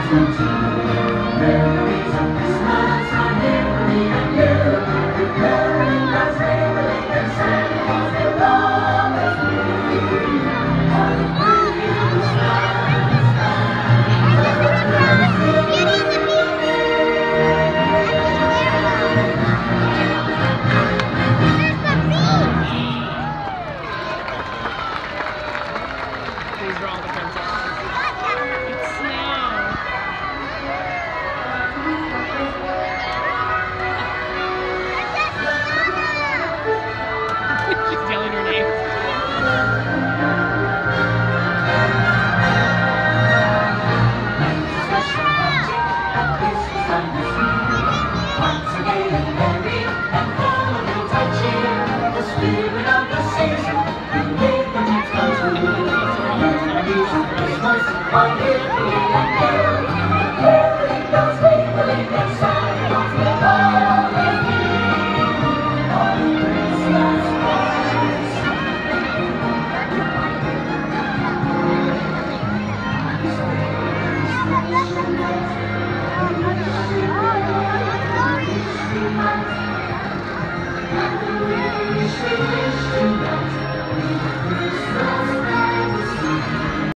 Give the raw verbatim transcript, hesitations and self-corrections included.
Christmas to you. Memories of Christmas are here for me and you. Caroling bells ringing and Santa Claus will always be. On the Christmas These are all the princesses. It's snow. She's yelling her name. Once again and merry and full of Yuletide cheer, the spirit of the season will make the next come true. Memories of Christmas are here for me and you. Caroling bells ringing and Santa Claus will always be. On Christmas